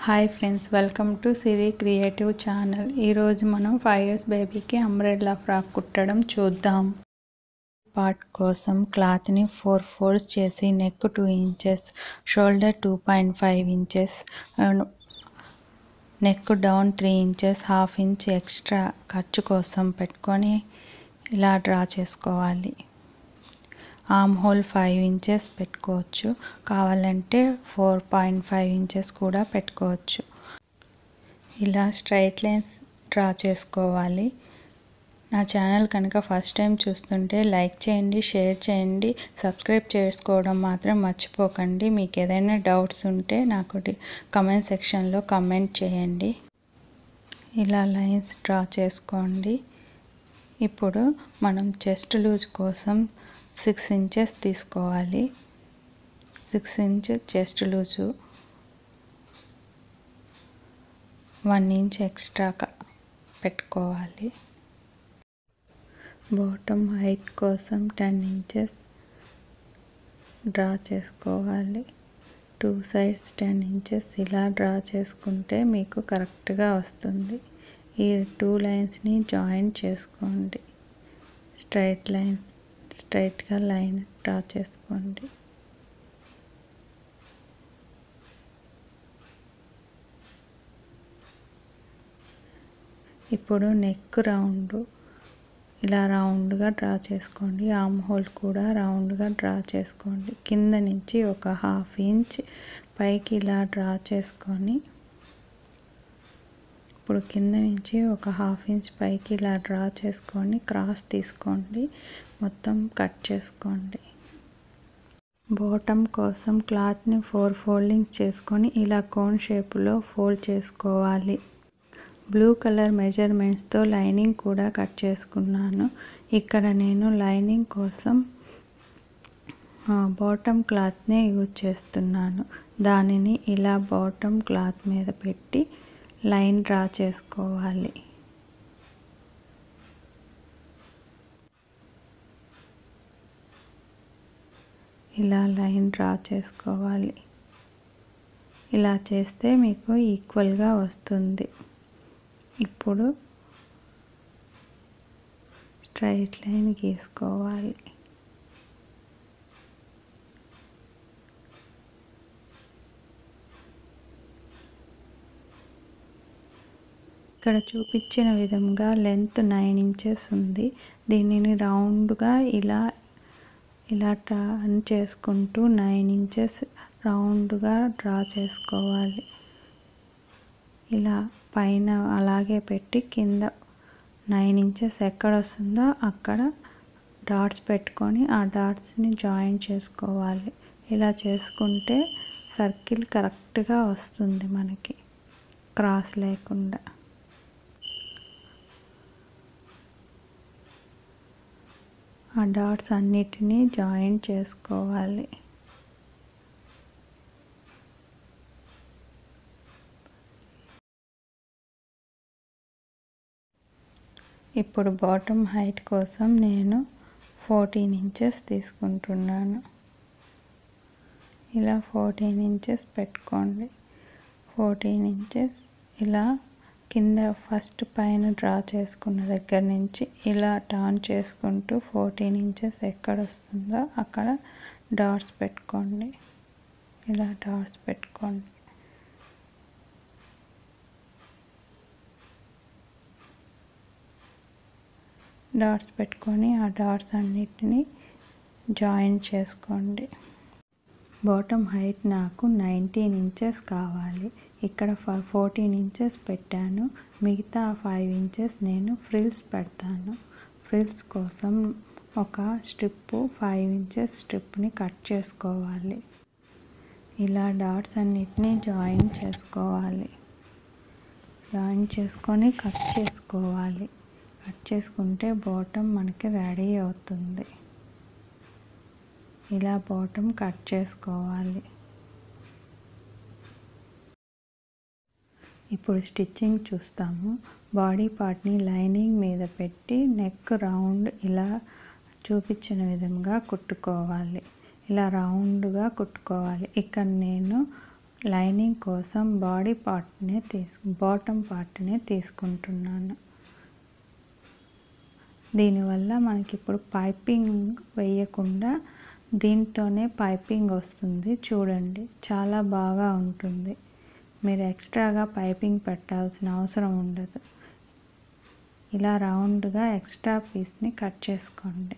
Hi friends, welcome to Siri creative channel. ఈరోజు మనం 5 years బేబీకి అంబ్రెల్లా ఫ్రాక్ కుట్టడం చూద్దాం. పార్ట్ కోసం క్లాత్ని 4 folds చేసి neck 2 inches, shoulder 2.5 inches, neck down 3 inches, 1/2 inch extra ఖర్చు కోసం పెట్టుకొని ఇలా డ్రా చేసుకోవాలి. ఆర్మ్ హోల్ 5 inches పెట్టుకోవచ్చు, కావాలంటే 4.5 inches కూడా పెట్టుకోవచ్చు. ఇలా స్ట్రైట్ లైన్స్ డ్రా చేసుకోవాలి. నా ఛానల్ కనుక ఫస్ట్ టైం చూస్తుంటే లైక్ చేయండి, షేర్ చేయండి, సబ్స్క్రైబ్ చేసుకోవడం మాత్రం మర్చిపోకండి. మీకు ఏదైనా డౌట్స్ ఉంటే నాకు కమెంట్ సెక్షన్లో కమెంట్ చేయండి. ఇలా లైన్స్ డ్రా చేసుకోండి. ఇప్పుడు మనం చెస్ట్ లూజ్ కోసం 6 inches తీసుకోవాలి. 6 inch chest loose, 1 inch extra పెట్టుకోవాలి. బాటమ్ హైట్ కోసం 10 inches డ్రా చేసుకోవాలి. 2 sides 10 inches ఇలా డ్రా చేసుకుంటే మీకు కరెక్ట్గా వస్తుంది. ఈ 2 లైన్స్ని జాయిన్ చేసుకోండి. స్ట్రైట్గా లైన్ డ్రా చేసుకోండి. ఇప్పుడు నెక్ రౌండ్ ఇలా రౌండ్గా డ్రా చేసుకోండి. ఆర్మ్ హోల్ కూడా రౌండ్గా డ్రా చేసుకోండి. కింద నుంచి ఒక 1/2 inch పైకి ఇలా డ్రా చేసుకొని, ఇప్పుడు కింద నుంచి ఒక 1/2 inch పైకి ఇలా డ్రా చేసుకొని క్రాస్ తీసుకోండి, మొత్తం కట్ చేసుకోండి. బాటమ్ కోసం క్లాత్ని 4 foldings చేసుకొని ఇలా కోన్ షేప్లో ఫోల్డ్ చేసుకోవాలి. బ్లూ కలర్ మెజర్మెంట్స్తో లైనింగ్ కూడా కట్ చేసుకున్నాను. ఇక్కడ నేను లైనింగ్ కోసం బాటమ్ క్లాత్నే యూజ్ చేస్తున్నాను. దానిని ఇలా బాటమ్ క్లాత్ మీద పెట్టి లైన్ డ్రా చేసుకోవాలి. ఇలా లైన్ డ్రా చేసుకోవాలి. ఇలా చేస్తే మీకు ఈక్వల్గా వస్తుంది. ఇప్పుడు స్ట్రైట్ లైన్ గీసుకోవాలి. ఇక్కడ చూపించిన విధంగా లెంత్ 9 inches ఉంది. దీనిని రౌండ్గా ఇలా టర్న్ చేసుకుంటూ 9 inches రౌండ్గా డ్రా చేసుకోవాలి. ఇలా పైన అలాగే పెట్టి కింద 9 inches ఎక్కడ వస్తుందో అక్కడ డాట్స్ పెట్టుకొని ఆ డాట్స్ని జాయిన్ చేసుకోవాలి. ఇలా చేసుకుంటే సర్కిల్ కరెక్ట్గా వస్తుంది మనకి, క్రాస్ లేకుండా. ఆ డాట్స్ అన్నిటినీ జాయిన్ చేసుకోవాలి. ఇప్పుడు బాటమ్ హైట్ కోసం నేను 14 inches తీసుకుంటున్నాను. ఇలా 14 inches పెట్టుకోండి. 14 inches ఇలా కింద ఫస్ట్ పైన డ్రా చేసుకున్న దగ్గర నుంచి ఇలా టర్న్ చేసుకుంటూ 14 inches ఎక్కడ వస్తుందో అక్కడ డాట్స్ పెట్టుకోండి. ఇలా డాట్స్ పెట్టుకోండి. డాట్స్ పెట్టుకొని ఆ డాట్స్ అన్నిటినీ జాయిన్ చేసుకోండి. బాటమ్ హైట్ నాకు 19 inches కావాలి. ఇక్కడ 14 inches పెట్టాను. మిగతా 5 inches నేను ఫ్రిల్స్ పెడతాను. ఫ్రిల్స్ కోసం ఒక స్ట్రిప్ 5 inches స్ట్రిప్ని కట్ చేసుకోవాలి. ఇలా డాట్స్ అన్నిటినీ జాయిన్ చేసుకోవాలి. జాయిన్ చేసుకొని కట్ చేసుకోవాలి. కట్ చేసుకుంటే బాటమ్ మనకి రెడీ అవుతుంది. ఇలా బాటమ్ కట్ చేసుకోవాలి. ఇప్పుడు స్టిచ్చింగ్ చూస్తాము. బాడీ పార్ట్ని లైనింగ్ మీద పెట్టి నెక్ రౌండ్ ఇలా చూపించిన విధంగా కుట్టుకోవాలి. ఇలా రౌండ్గా కుట్టుకోవాలి. ఇక్కడ నేను లైనింగ్ కోసం బాటమ్ పార్ట్నే తీసుకుంటున్నాను. దీనివల్ల మనకి ఇప్పుడు పైపింగ్ వేయకుండా దీంతోనే పైపింగ్ వస్తుంది. చూడండి, చాలా బాగా ఉంటుంది. మీరు ఎక్స్ట్రాగా పైపింగ్ పెట్టాల్సిన అవసరం ఉండదు. ఇలా రౌండ్గా ఎక్స్ట్రా పీస్ని కట్ చేసుకోండి.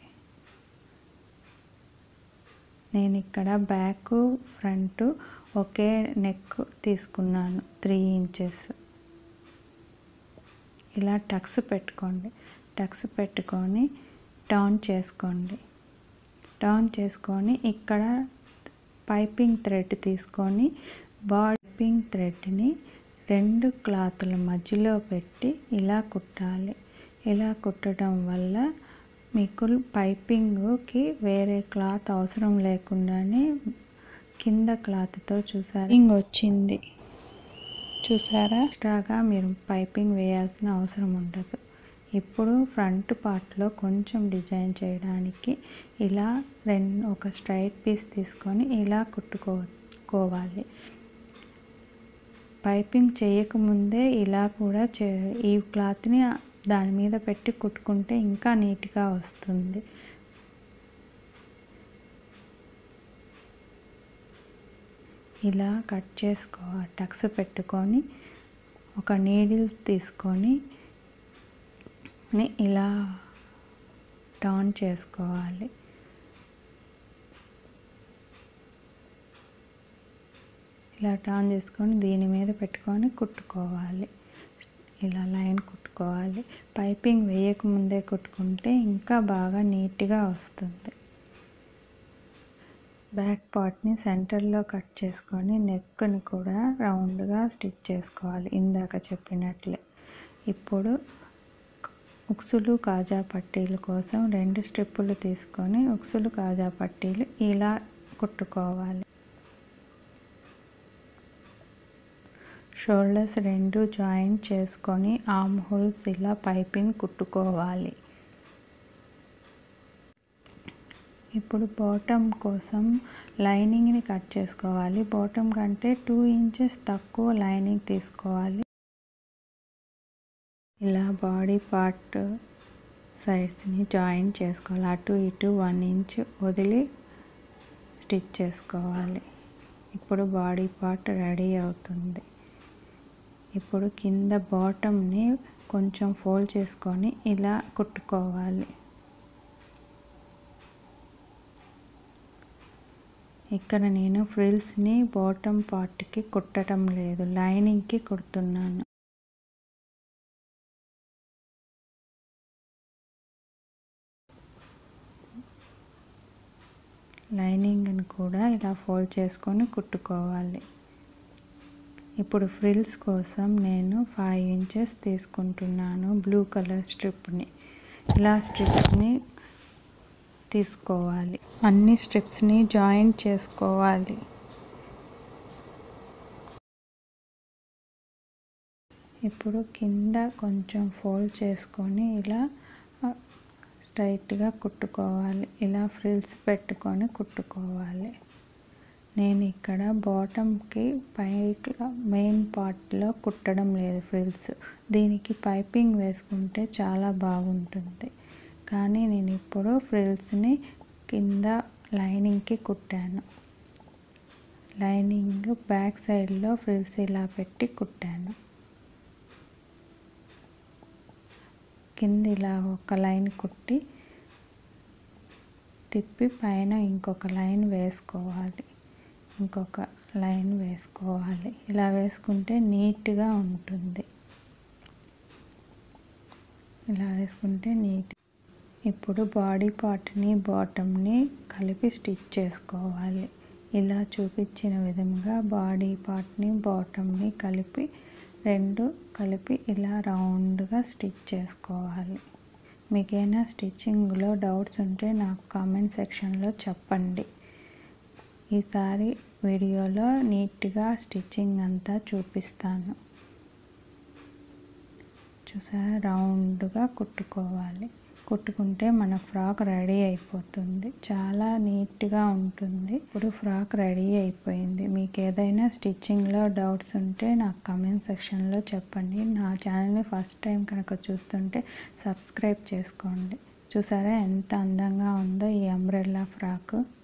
నేను ఇక్కడ బ్యాక్ ఫ్రంట్ ఒకే నెక్ తీసుకున్నాను, 3 ఇంచెస్. ఇలా టక్స్ పెట్టుకోండి. టక్స్ పెట్టుకొని టర్న్ చేసుకోండి. టర్న్ చేసుకొని ఇక్కడ పైపింగ్ థ్రెడ్ తీసుకొని పైపింగ్ థ్రెడ్ని 2 క్లాతుల మధ్యలో పెట్టి ఇలా కుట్టాలి. ఇలా కుట్టడం వల్ల మీకు పైపింగ్కి వేరే క్లాత్ అవసరం లేకుండానే కింద క్లాత్తో వచ్చింది. చూసారా? ఎక్స్ట్రాగా మీరు పైపింగ్ వేయాల్సిన అవసరం ఉండదు. ఇప్పుడు ఫ్రంట్ పార్ట్లో కొంచెం డిజైన్ చేయడానికి ఇలా ఒక స్ట్రైట్ పీస్ తీసుకొని ఇలా కుట్టుకోవాలి. పైపింగ్ చేయకముందే ఇలా కూడా ఈ క్లాత్ని దాని మీద పెట్టి కుట్టుకుంటే ఇంకా నీట్గా వస్తుంది. ఇలా కట్ చేసుకోవాలి. టక్స్ పెట్టుకొని ఒక నీడిల్ తీసుకొని ఇలా టర్న్ చేసుకోవాలి. ఇలా టర్న్ చేసుకొని దీని మీద పెట్టుకొని కుట్టుకోవాలి. ఇలా లైన్ కుట్టుకోవాలి. పైపింగ్ వేయకముందే కుట్టుకుంటే ఇంకా బాగా నీట్గా వస్తుంది. బ్యాక్ పార్ట్ని సెంటర్లో కట్ చేసుకొని నెక్ని కూడా రౌండ్గా స్టిచ్ చేసుకోవాలి, ఇందాక చెప్పినట్లే. ఇప్పుడు ఉక్సులు కాజా పట్టీల కోసం 2 స్ట్రిప్పులు తీసుకొని ఉక్సులు కాజా పట్టీలు ఇలా కుట్టుకోవాలి. షోల్డర్స్ 2 జాయింట్ చేసుకొని ఆర్మ్ హోల్స్ ఇలా పైపింగ్ కుట్టుకోవాలి. ఇప్పుడు బాటమ్ కోసం లైనింగ్ని కట్ చేసుకోవాలి. బాటమ్ కంటే 2 ఇంచెస్ తక్కువ లైనింగ్ తీసుకోవాలి. ఇలా బాడీ పార్ట్ సైడ్స్ని జాయింట్ చేసుకోవాలి. అటు ఇటు 1 ఇంచ్ వదిలి స్టిచ్ చేసుకోవాలి. ఇప్పుడు బాడీ పార్ట్ రెడీ అవుతుంది. ఇప్పుడు కింద బాటమ్ని కొంచెం ఫోల్డ్ చేసుకొని ఇలా కుట్టుకోవాలి. ఇక్కడ నేను ఫ్రిల్స్ని బాటమ్ పార్ట్కి కుట్టడం లేదు, లైనింగ్కి కుడుతున్నాను. లైనింగ్ని కూడా ఇలా ఫోల్డ్ చేసుకొని కుట్టుకోవాలి. ఇప్పుడు ఫ్రిల్స్ కోసం నేను 5 ఇంచెస్ తీసుకుంటున్నాను బ్లూ కలర్ స్ట్రిప్ని. ఇలా స్ట్రిప్ని తీసుకోవాలి. అన్ని స్ట్రిప్స్ని జాయింట్ చేసుకోవాలి. ఇప్పుడు కింద కొంచెం ఫోల్డ్ చేసుకొని ఇలా స్ట్రైట్గా కుట్టుకోవాలి. ఇలా ఫ్రిల్స్ పెట్టుకొని కుట్టుకోవాలి. నేను ఇక్కడ బాటమ్కి పైకి మెయిన్ పార్ట్లో కుట్టడం లేదు ఫ్రిల్స్. దీనికి పైపింగ్ వేసుకుంటే చాలా బాగుంటుంది. కానీ నేను ఇప్పుడు ఫ్రిల్స్ని కింద లైనింగ్కి కుట్టాను. లైనింగ్ బ్యాక్ సైడ్లో ఫ్రిల్స్ ఇలా పెట్టి కుట్టాను. కింద ఇలా ఒక లైన్ కుట్టి తిప్పి పైన ఇంకొక లైన్ వేసుకోవాలి. ఇలా వేసుకుంటే నీట్గా ఉంటుంది. ఇప్పుడు బాడీ పార్ట్ని బాటమ్ని కలిపి స్టిచ్ చేసుకోవాలి. ఇలా చూపించిన విధంగా బాడీ పార్ట్ని బాటమ్ని కలిపి 2 కలిపి ఇలా రౌండ్గా స్టిచ్ చేసుకోవాలి. మీకైనా స్టిచ్చింగ్లో డౌట్స్ ఉంటే నాకు కామెంట్ సెక్షన్లో చెప్పండి. ఈసారి వీడియోలో నీట్గా స్టిచ్చింగ్ అంతా చూపిస్తాను. చూసారా, రౌండ్గా కుట్టుకోవాలి. కుట్టుకుంటే మన ఫ్రాక్ రెడీ అయిపోతుంది. చాలా నీట్గా ఉంటుంది. ఇప్పుడు ఫ్రాక్ రెడీ అయిపోయింది. మీకు ఏదైనా స్టిచ్చింగ్లో డౌట్స్ ఉంటే నాకు కమెంట్ సెక్షన్లో చెప్పండి. నా ఛానల్ని ఫస్ట్ టైం కనుక చూస్తుంటే సబ్స్క్రైబ్ చేసుకోండి. చూసారా ఎంత అందంగా ఉందో ఈ అంబ్రెల్లా ఫ్రాక్.